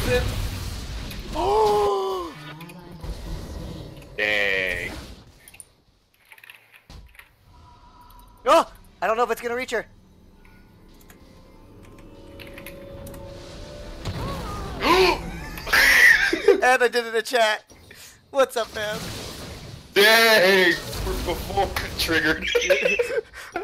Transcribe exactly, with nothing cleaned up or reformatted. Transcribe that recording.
poison. Oh! Dang. Oh! I don't know if it's gonna reach her. And I did it in the chat. What's up, man? Dang! Before it triggered.